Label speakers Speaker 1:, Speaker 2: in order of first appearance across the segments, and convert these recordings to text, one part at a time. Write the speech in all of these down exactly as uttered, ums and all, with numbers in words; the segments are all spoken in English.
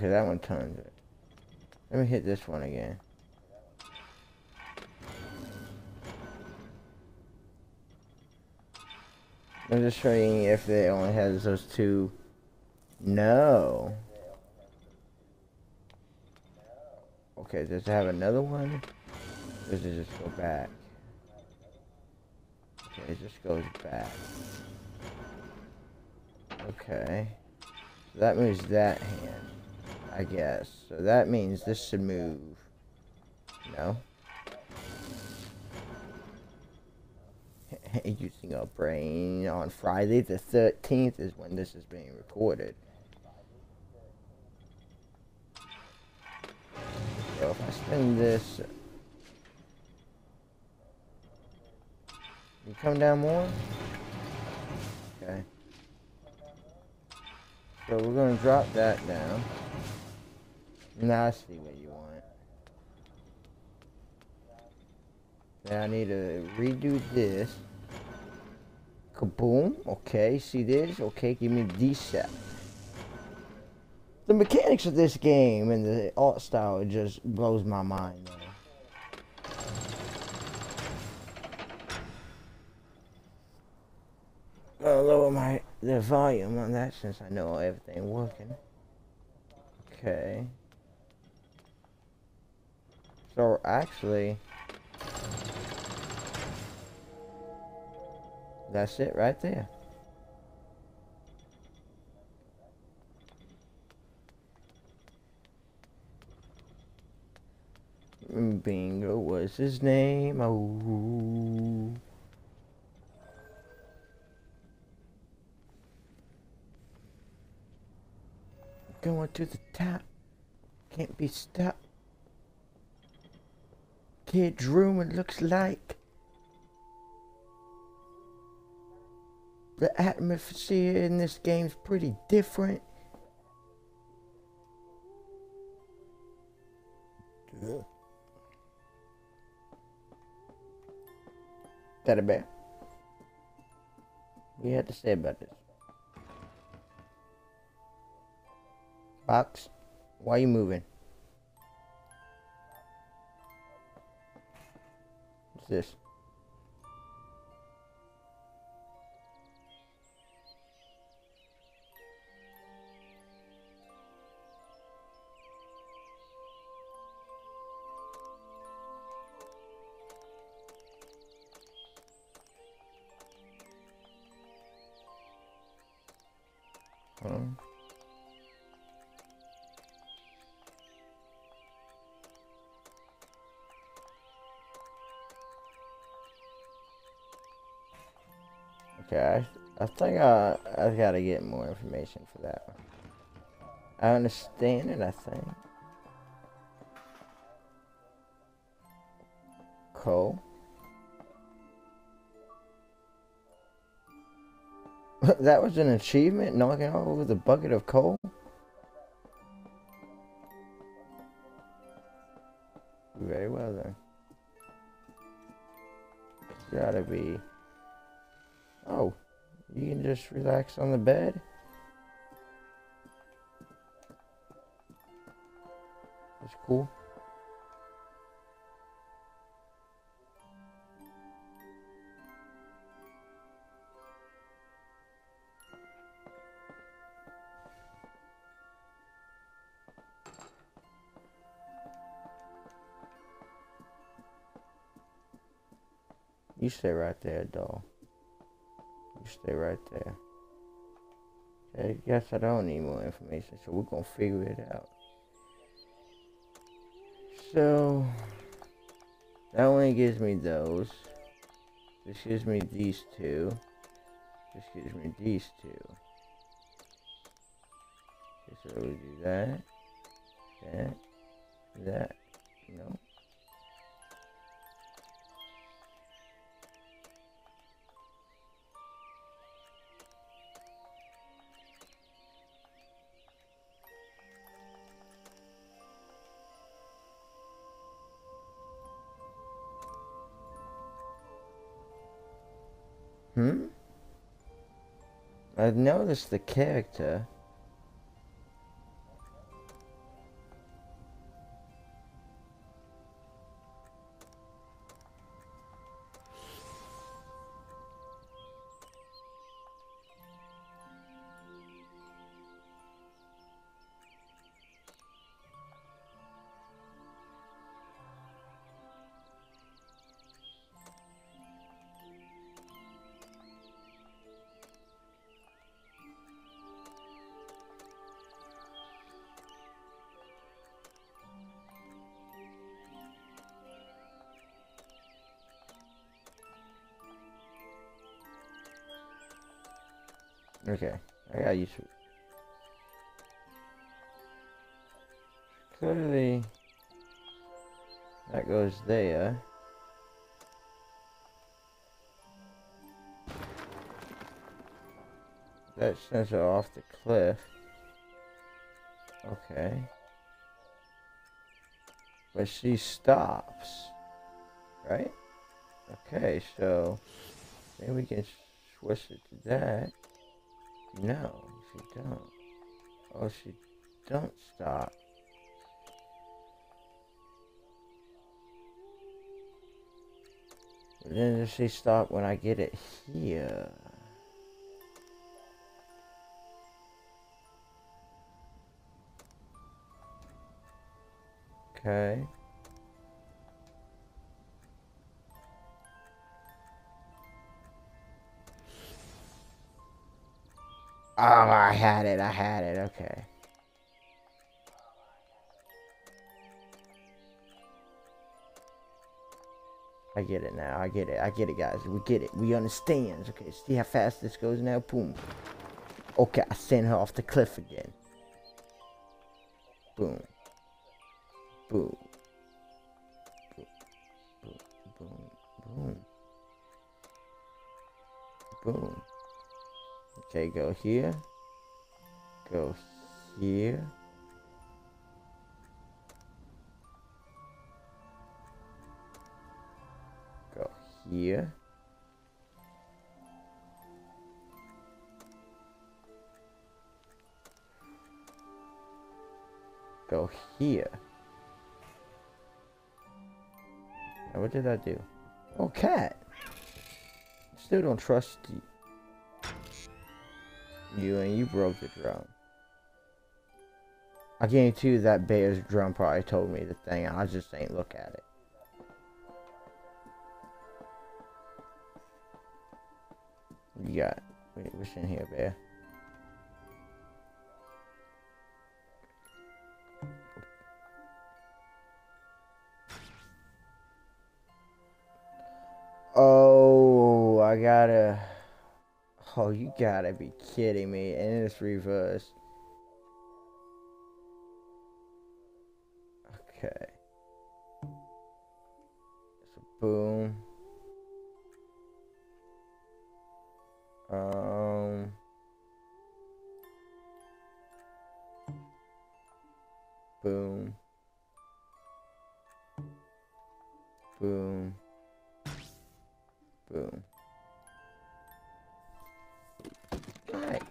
Speaker 1: Okay, that one turns it. Let me hit this one again. I'm just showing you if it only has those two. No. Okay, does it have another one? Or does it just go back? Okay, it just goes back. Okay. So that moves that hand, I guess. So that means this should move. No? Using a brain on Friday the thirteenth is when this is being recorded. So if I spin this, you come down more? Okay. So we're going to drop that down. Now I see what you want. Now I need to redo this. Kaboom. Okay, see this? Okay, give me D set. The mechanics of this game and the art style, it just blows my mind, though. Gonna lower my the volume on that since I know everything working. Okay. So actually, that's it right there. Bingo was his name. Oh. Going to the top. Can't be stopped. Kid's room, it looks like. The atmosphere in this game's pretty different. Yeah. Teddy bear. What do you have to say about this? Box, why are you moving? What's this? Huh? Okay, I, I think I, I gotta get more information for that one. I understand it, I think. Coal. That was an achievement, knocking over the bucket of coal? Very well then. It's gotta be... Oh, you can just relax on the bed? That's cool. You stay right there, doll. You stay right there. I guess I don't need more information, so we're gonna figure it out. So, that only gives me those. This gives me these two. This gives me these two. Okay, so we do that. That. That. No. Hmm? I've noticed the character. Okay, I got used to it. Clearly, that goes there. That sends her off the cliff. Okay. But she stops. Right? Okay, so maybe we can switch it to that. No, she don't. Oh, she don't stop. But then does she stop when I get it here? Okay. Oh, I had it, I had it, okay. I get it now, I get it, I get it, guys. We get it, we understand. Okay, see how fast this goes now? Boom. Okay, I send her off the cliff again. Boom. Boom. Boom. Boom. Boom. Boom. Boom. Okay, go here. Go here. Go here. Go here. Now what did I do? Oh, cat. Still don't trust you. You and you broke the drum. I guarantee you that bear's drum probably told me the thing. I just ain't look at it. You got. Wait, what's in here, bear? Oh, I gotta. Oh, you gotta be kidding me. And it's reversed. Okay. So, boom. Um. Boom. Boom. Boom. Alright.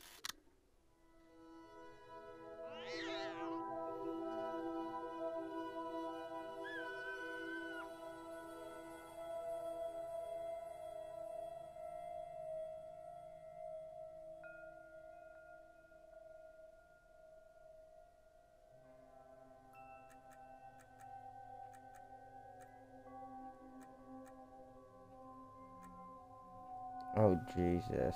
Speaker 1: Oh, Jesus.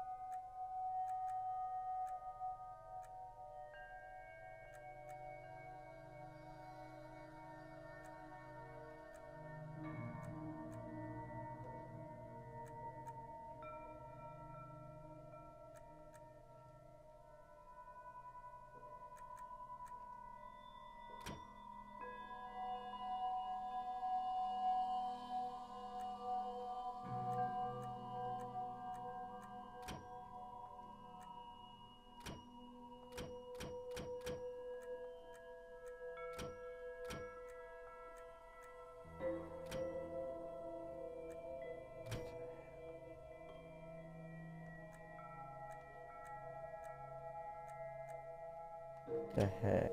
Speaker 1: The heck?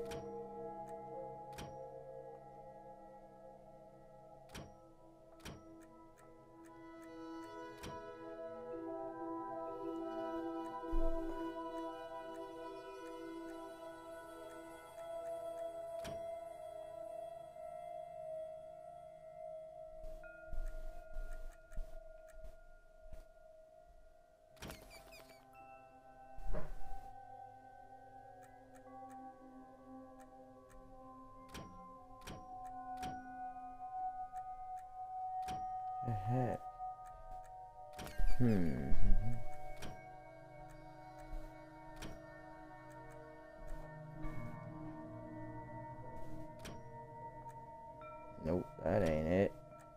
Speaker 1: The heck? Hmm. That ain't it.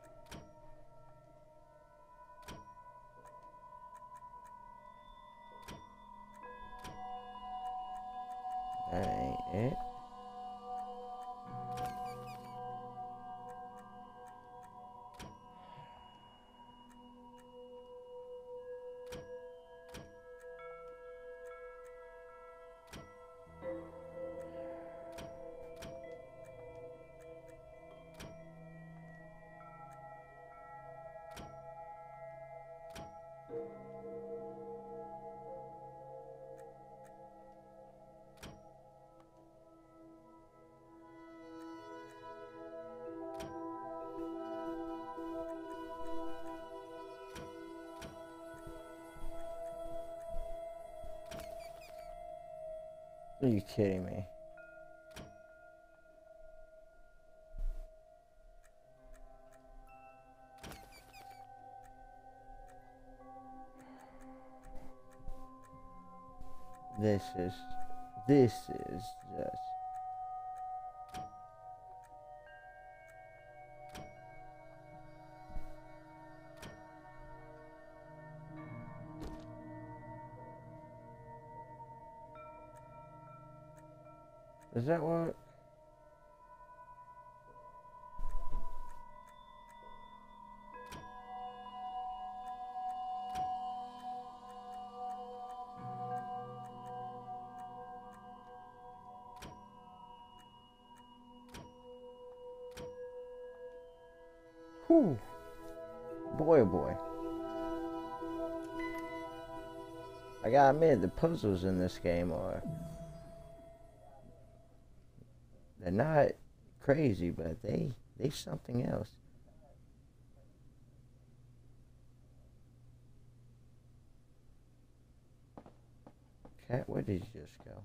Speaker 1: That ain't it. Are you kidding me? This is, this is just. Is that what? Whew. Boy, oh boy. I gotta admit, the puzzles in this game are... They're not crazy, but they, they something else. Cat, where did you just go?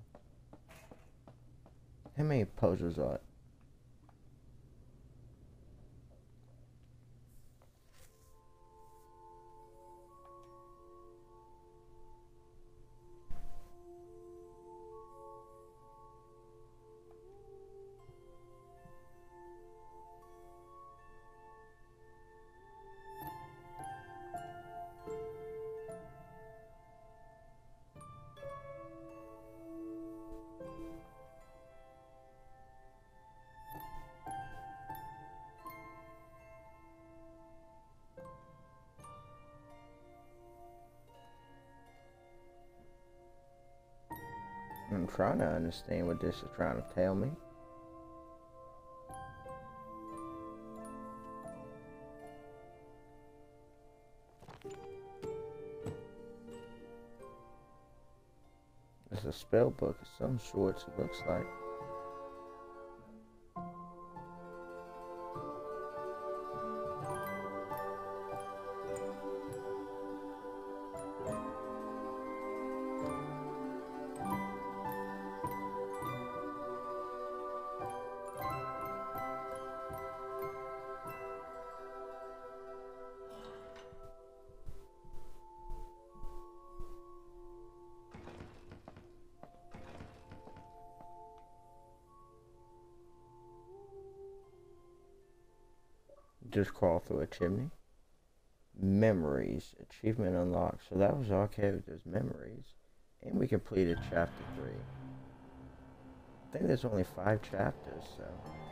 Speaker 1: How many puzzles are it? I'm trying to understand what this is trying to tell me. It's a spell book of some sorts, it looks like. Just crawl through a chimney. Memories. Achievement unlocked. So that was our character's memories. And we completed chapter three. I think there's only five chapters, so.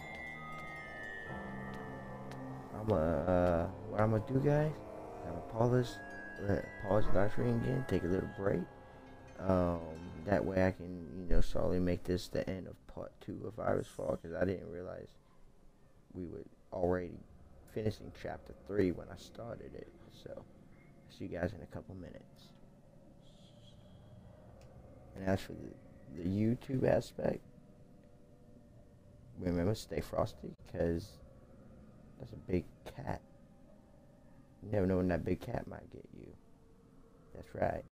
Speaker 1: I'm gonna, uh, what I'm gonna do, guys, I'm gonna pause, let, pause the live stream again, take a little break. Um, that way I can, you know, slowly make this the end of part two of Iris Fall, because I didn't realize we were already finishing chapter three when I started it. So, I'll see you guys in a couple minutes. And as for the, the YouTube aspect, remember, stay frosty, because that's a big cat. You never know when that big cat might get you. That's right.